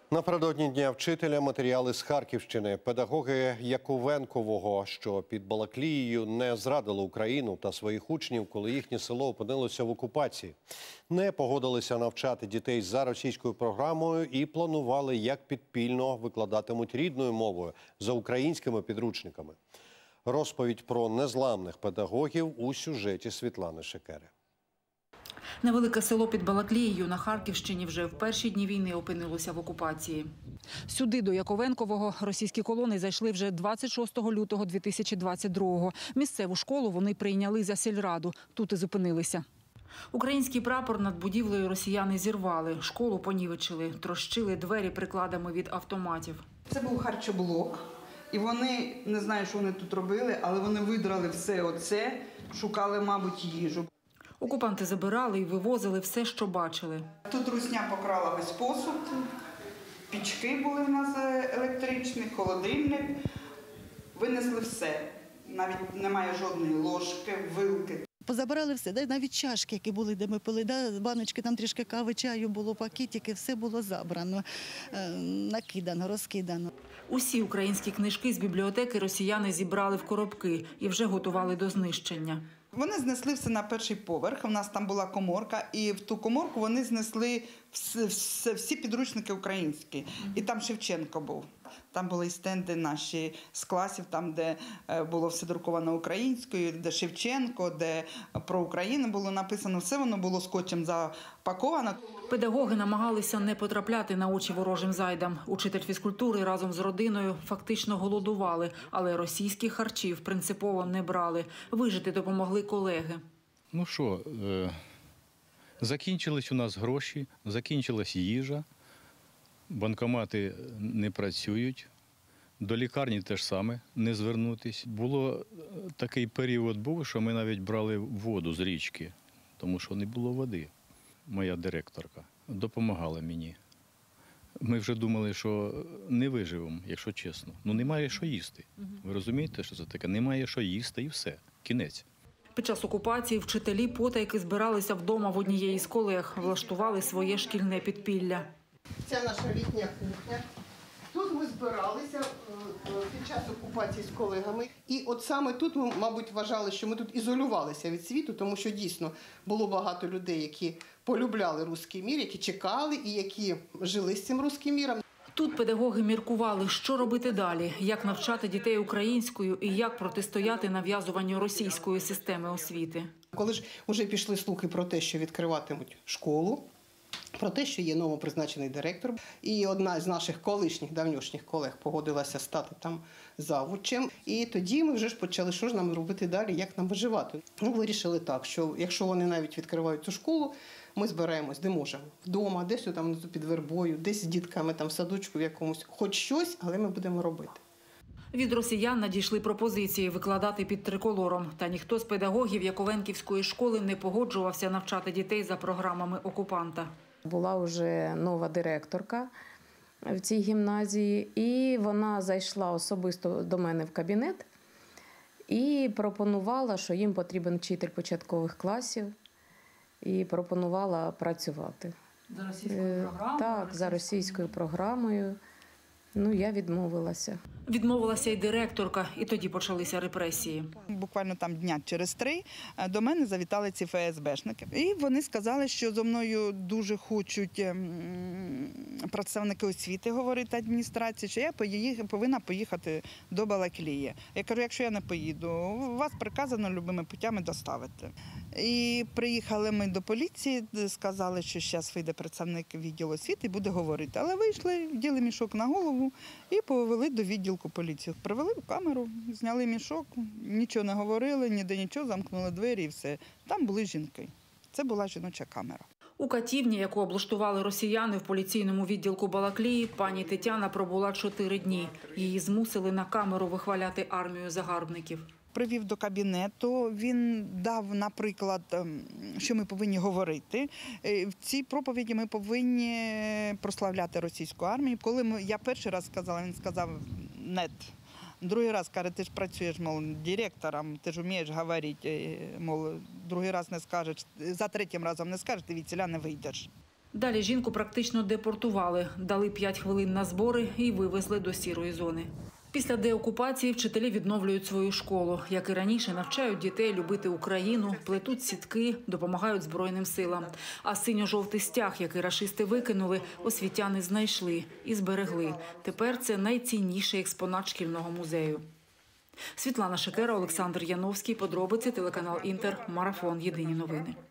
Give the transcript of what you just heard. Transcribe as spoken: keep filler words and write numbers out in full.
Напередодні Дня вчителя матеріали з Харківщини. Педагоги Яковенкового, що під Балаклією, не зрадили Україну та своїх учнів, коли їхнє село опинилося в окупації. Не погодилися навчати дітей за російською програмою і планували, як підпільно викладатимуть рідною мовою за українськими підручниками. Розповідь про незламних педагогів у сюжеті Світлани Шекери. Невелике село під Балаклією на Харківщині вже в перші дні війни опинилося в окупації. Сюди, до Яковенкового, російські колони зайшли вже двадцять шостого лютого дві тисячі двадцять другого. Місцеву школу вони прийняли за сільраду. Тут і зупинилися. Український прапор над будівлею росіяни зірвали, школу понівечили, трощили двері прикладами від автоматів. Це був харчоблок. І вони, не знаю, що вони тут робили, але вони видрали все оце, шукали, мабуть, їжу. Окупанти забирали і вивозили все, що бачили. Тут русня покрала весь посуд, пічки були в нас електричні, холодильник. Винесли все. Навіть немає жодної ложки, вилки. Позабирали все, навіть чашки, які були, де ми пили, баночки, там трішки кави, чаю було, пакетики, все було забрано, накидано, розкидано. Усі українські книжки з бібліотеки росіяни зібрали в коробки і вже готували до знищення. Вони знесли все на перший поверх, у нас там була коморка, і в ту коморку вони знесли всі, всі, всі підручники українські. І там Шевченко був. Там були і стенди наші з класів, там, де було все друковано українською, де Шевченко, де про Україну було написано. Все воно було скотчем запаковано. Педагоги намагалися не потрапляти на очі ворожим зайдам. Учитель фізкультури разом з родиною фактично голодували, але російських харчів принципово не брали. Вижити допомогли колеги. Ну що, е закінчились у нас гроші, закінчилась їжа, банкомати не працюють, до лікарні теж саме не звернутись. Було такий період був, що ми навіть брали воду з річки, тому що не було води. Моя директорка допомагала мені. Ми вже думали, що не виживемо, якщо чесно. Ну немає що їсти. Ви розумієте, що це таке? Немає що їсти і все. Кінець. Під час окупації вчителі потайки збиралися вдома в однієї з колег, влаштували своє шкільне підпілля. Це наша літня кухня. Тут ми збиралися під час окупації з колегами. І от саме тут ми, мабуть, вважали, що ми тут ізолювалися від світу, тому що дійсно було багато людей, які полюбляли руський мір, які чекали і які жили з цим руським міром. Тут педагоги міркували, що робити далі, як навчати дітей українською і як протистояти нав'язуванню російської системи освіти. Коли ж вже пішли слухи про те, що відкриватимуть школу, про те, що є новопризначений директор, і одна з наших колишніх, давнішніх колег погодилася стати там завучем. І тоді ми вже ж почали, що ж нам робити далі, як нам виживати. Ну, вирішили так, що якщо вони навіть відкривають цю школу, ми збираємось, де можемо. Вдома, десь там під вербою, десь з дітками, там в садочку в якомусь. Хоч щось, але ми будемо робити. Від росіян надійшли пропозиції викладати під триколором. Та ніхто з педагогів Яковенківської школи не погоджувався навчати дітей за програмами окупанта. Була вже нова директорка в цій гімназії, і вона зайшла особисто до мене в кабінет і пропонувала, що їм потрібен вчитель початкових класів, і пропонувала працювати. За російською програмою? Так, за російською програмою. Ну, я відмовилася. Відмовилася й директорка, і тоді почалися репресії. Буквально там дня через три до мене завітали ці еф ес бешники. І вони сказали, що зо мною дуже хочуть представники освіти, говорить адміністрація, що я повинна поїхати до Балаклії. Я кажу, якщо я не поїду, вас приказано любими путями доставити. І приїхали ми до поліції, сказали, що зараз вийде представник відділу освіти і буде говорити. Але вийшли, вділи мішок на голову і повели до відділку поліції. Привели в камеру, зняли мішок, нічого не говорили, ніде нічого, замкнули двері і все. Там були жінки. Це була жіноча камера. У катівні, яку облаштували росіяни в поліційному відділку Балаклії, пані Тетяна пробула чотири дні. Її змусили на камеру вихваляти армію загарбників. Привів до кабінету, він дав, наприклад, що ми повинні говорити. В цій проповіді ми повинні прославляти російську армію. Коли ми, я перший раз сказала, він сказав «нет». Другий раз каже, ти ж працюєш, мол, директором, ти ж вмієш говорити, мол, другий раз не скажеш, за третім разом не скажеш, ти від ціля не вийдеш. Далі жінку практично депортували, дали п'ять хвилин на збори і вивезли до сірої зони. Після деокупації вчителі відновлюють свою школу. Як і раніше, навчають дітей любити Україну, плетуть сітки, допомагають Збройним силам. А синьо-жовтий стяг, який рашисти викинули, освітяни знайшли і зберегли. Тепер це найцінніший експонат шкільного музею. Світлана Шикера, Олександр Яновський. Подробиці, телеканал «Інтер», Марафон. Єдині новини.